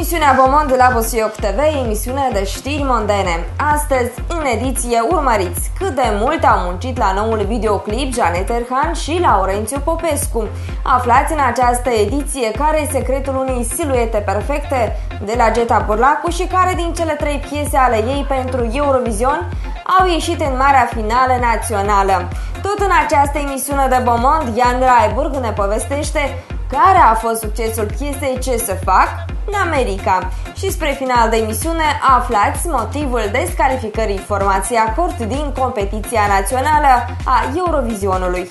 Emisiunea Bomond de la Bosioc TV, emisiune de știri mondene. Astăzi, în ediție, urmăriți cât de mult au muncit la noul videoclip Janet Erhan și Laurențiu Popescu. Aflați în această ediție care e secretul unei siluete perfecte de la Geta Burlacu și care din cele 3 piese ale ei pentru Eurovision au ieșit în marea finală națională. Tot în această emisiune de Bomond, Ian Raiburg ne povestește care a fost succesul piesei Ce să fac în America. Și spre final de emisiune aflați motivul descalificării formației Acord din competiția națională a Eurovizionului.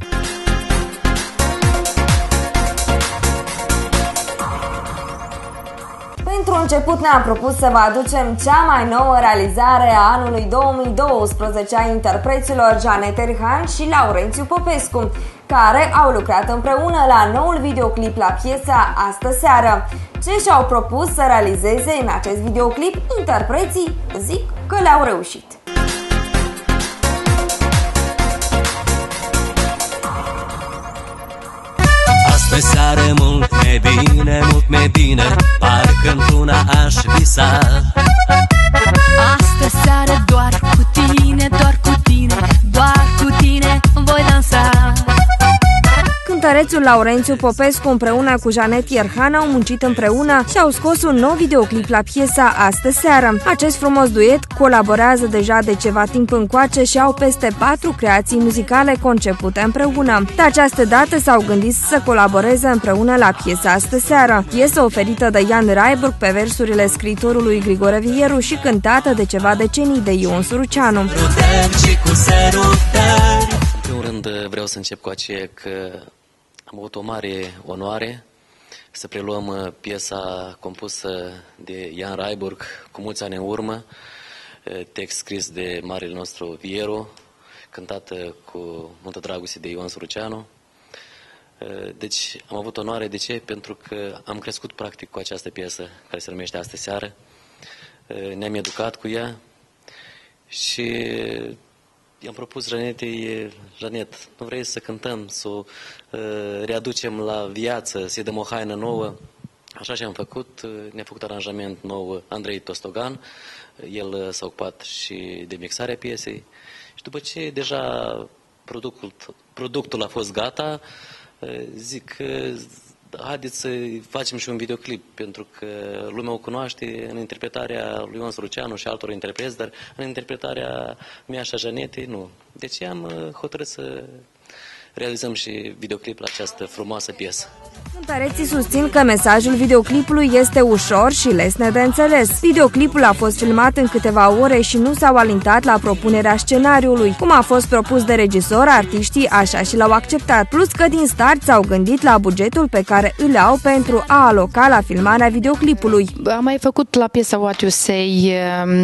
Pentru început ne-am propus să vă aducem cea mai nouă realizare a anului 2012 a interpreților Janet Erhan și Laurențiu Popescu, care au lucrat împreună la noul videoclip la piesa Astă seară. Ce și-au propus să realizeze în acest videoclip, interpreții zic că le-au reușit. Astă seară mult mai bine, parcă într-una aș visa. Astă seară doar cu tine, doar cu tine, doar cu tine voi dansa. Cântărețul Laurențiu Popescu împreună cu Janet Erhan au muncit împreună și au scos un nou videoclip la piesa Astă seară. Acest frumos duet colaborează deja de ceva timp încoace și au peste 4 creații muzicale concepute împreună. De această dată s-au gândit să colaboreze împreună la piesa Astă seară, piesă oferită de Ian Raiburg pe versurile scriitorului Grigore Vieru și cântată de ceva decenii de Ion Suruceanu. În primul rând vreau să încep cu aceea că am avut o mare onoare să preluăm piesa compusă de Ian Raiburg cu mulți ani în urmă, text scris de marele nostru Vieru, cântată cu multă dragoste de Ion Suruceanu. Deci am avut onoare, de ce? Pentru că am crescut practic cu această piesă care se numește Astă seară, ne-am educat cu ea și i-am propus Janetei: Janet, nu vrei să cântăm, să o readucem la viață, să-i dăm o haină nouă? Așa și am făcut, ne-a făcut aranjament nou Andrei Tostogan, el s-a ocupat și de mixarea piesei și după ce deja productul a fost gata, zic haideți să facem și un videoclip, pentru că lumea o cunoaște în interpretarea lui Ion Suruceanu și altor interpreți, dar în interpretarea mea și a Janetei nu. Deci am hotărât să realizăm și videoclip la această frumoasă piesă. Cântăreții susțin că mesajul videoclipului este ușor și lesne de înțeles. Videoclipul a fost filmat în câteva ore și nu s-au alintat la propunerea scenariului. Cum a fost propus de regizor, artiștii așa și l-au acceptat. Plus că din start s-au gândit la bugetul pe care îl au pentru a aloca la filmarea videoclipului. Am mai făcut la piesa What You Say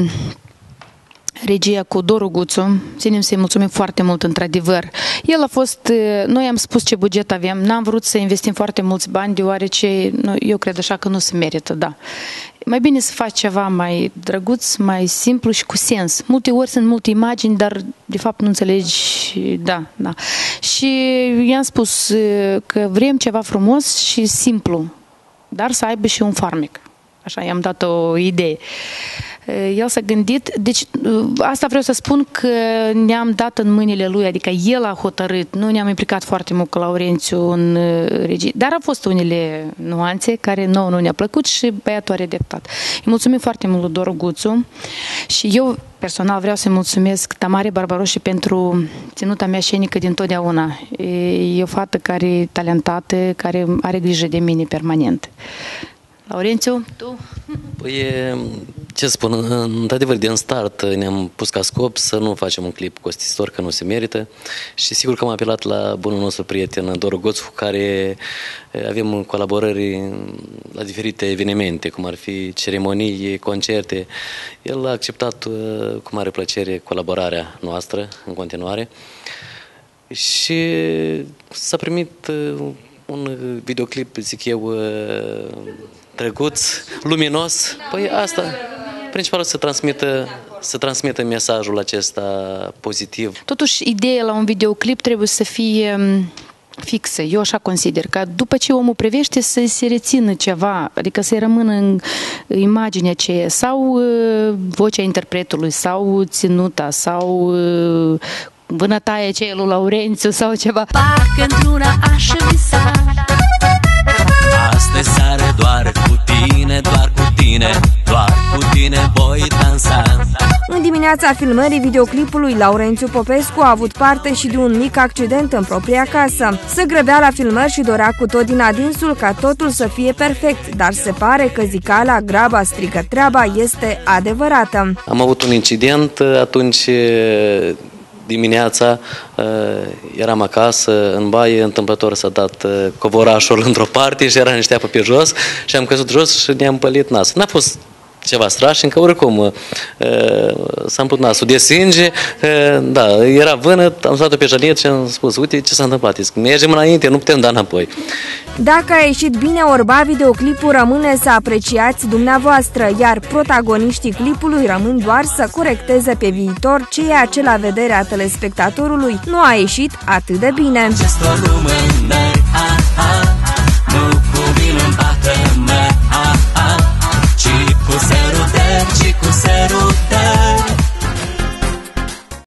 regia cu Doru Guțu, ținem să-i mulțumim foarte mult, într-adevăr. El a fost, noi am spus ce buget avem, n-am vrut să investim foarte mulți bani, deoarece eu cred așa că nu se merită, da. Mai bine să faci ceva mai drăguț, mai simplu și cu sens. Multe ori sunt multe imagini, dar de fapt nu înțelegi, da. Și i-am spus că vrem ceva frumos și simplu, dar să aibă și un farmec. Așa, i-am dat o idee. El s-a gândit, deci asta vreau să spun că ne-am dat în mâinile lui, adică el a hotărât, nu ne-am implicat foarte mult cu Laurențiu în regie, dar au fost unele nuanțe care nouă nu ne-a plăcut și băiatul are dreptate. Îi mulțumim foarte mult lui Doru Guțu și eu personal vreau să-i mulțumesc Tamare Barbaroși pentru ținuta mea scenică dintotdeauna. E o fată care e talentată, care are grijă de mine permanent. Laurențiu, tu? Păi, ce spun, într-adevăr, din start ne-am pus ca scop să nu facem un clip costisitor, că nu se merită, și sigur că am apelat la bunul nostru prieten Doru Guțu, cu care avem colaborări la diferite evenimente, cum ar fi ceremonii, concerte. El a acceptat cu mare plăcere colaborarea noastră în continuare și s-a primit un videoclip, zic eu, drăguț, luminos. Păi asta, principalul să transmită mesajul acesta pozitiv. Totuși, ideea la un videoclip trebuie să fie fixă, eu așa consider, că după ce omul privește să se rețină ceva, adică să-i rămână în imaginea aceea, sau vocea interpretului, sau ținuta, sau vânătaia aceea lui Laurențiu, sau ceva. Parcă într-una aș visa. Astăzi seară doar cu tine, doar cu tine, doar cu tine voi dansa. În dimineața filmării videoclipului, Laurențiu Popescu a avut parte și de un mic accident în propria casă. Se grăbea la filmări și dorea cu tot din adinsul ca totul să fie perfect, dar se pare că zicala graba strică treaba este adevărată. Am avut un incident atunci dimineața, eram acasă, în baie, întâmplător s-a dat covorașul într-o parte și era niște apă pe jos și am căzut jos și ne-am pălit nasul. N-a fost ceva strașnic, că oricum s-a împlut nasul de sânge, da, era vânăt, am stat-o pe Janet și am spus, uite ce s-a întâmplat, zic, mergem înainte, nu putem da înapoi. Dacă a ieșit bine orba, videoclipul rămâne să apreciați dumneavoastră, iar protagoniștii clipului rămân doar să corecteze pe viitor ceea ce la vederea telespectatorului nu a ieșit atât de bine.